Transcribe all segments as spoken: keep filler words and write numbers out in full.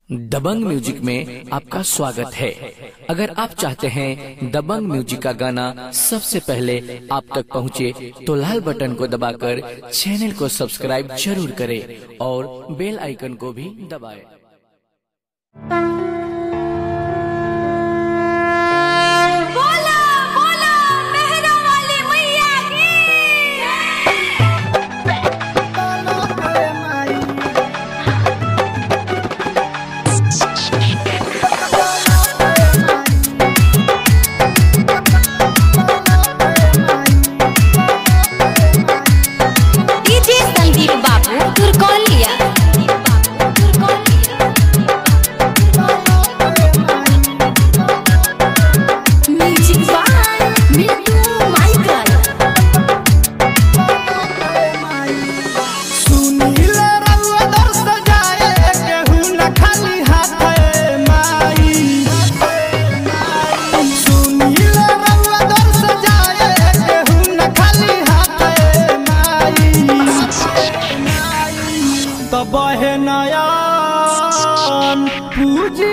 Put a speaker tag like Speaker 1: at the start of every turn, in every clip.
Speaker 1: दबंग म्यूजिक में आपका स्वागत है। अगर आप चाहते हैं दबंग म्यूजिक का गाना सबसे पहले आप तक पहुंचे, तो लाल बटन को दबाकर चैनल को सब्सक्राइब जरूर करें और बेल आइकन को भी दबाएं।
Speaker 2: बहे नयन पूजी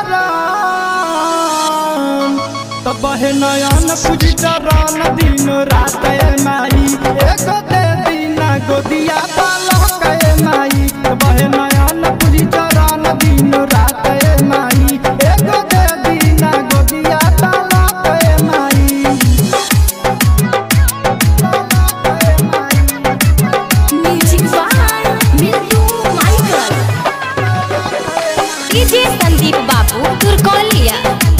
Speaker 2: चरण, तब बहे नयन पूजी चरण दिन रात माई, एक दे दीना गोदिया बालक माई। बहे नयन पूजी चरण दिन रात माई, एक दे दीना गोदिया बालक माई।
Speaker 3: डीजे संदीप बाबू तुरकोलिया।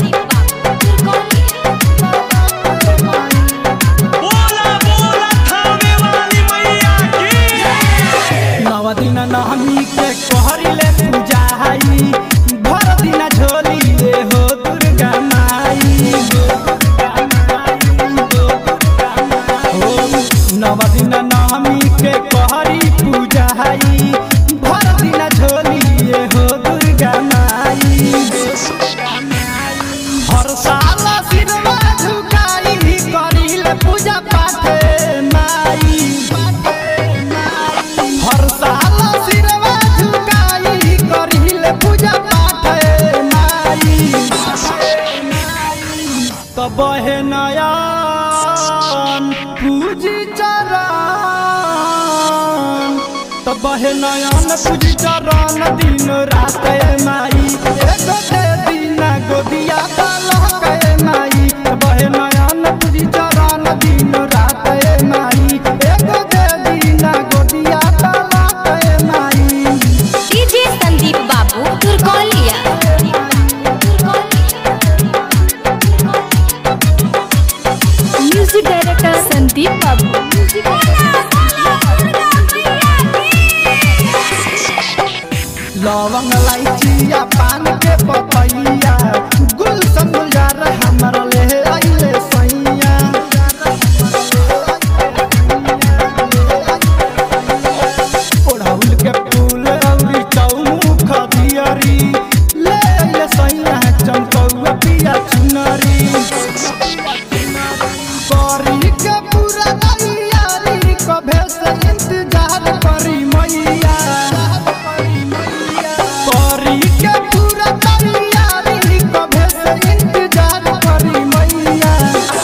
Speaker 2: बोला बोला थामे वाली मैया की। नव दिन नवमी के कोहरिले पूजा हई, भर दिन झोली ले हो दुर्गा माई। नव दिन नवमी के कोहरी पूजा हई, भर दिन झोली ले हो दुर्गा माई। हर साल सिरवा झुकाई करिले पूजा पाठ माई। हर साल सिरवा झुकाई करिले पूजा पाठ माई। तब बहे नयन पूजी चरण, तब बहे नयन पूजी चरण दिन रात माई, एक दे दीना गोदिया बालक माई। बहे नयन पूजी चरण दिन रात माई, एक दे दीना गोदिया बालक माई।
Speaker 3: डीजे संदीप बाबू तुरकोलिया। म्यूजिक डायरेक्टर संदीप बाबू।
Speaker 2: लवंग इलायचिया पान के पपैया, गुलशन गुलजार हमरा ले आइले सैया। ओढ़ौल के फूल औरी चौमुख दियरी, ले आइले सैया चमकौआ पिया चुनरी। करी के पूरा तैयारी कभे से इंतजार करी मैया। करी के पूरा तैयारी कभे से इंतजार करी मैया।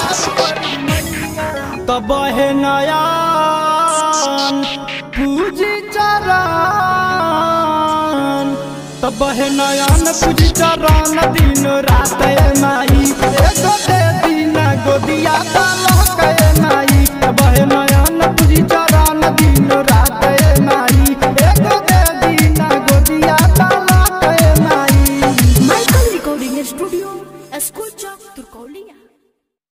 Speaker 2: तब बहे नयन पूजी चरण, तब बहे नयन पूजी चरण दिन रात माई, एक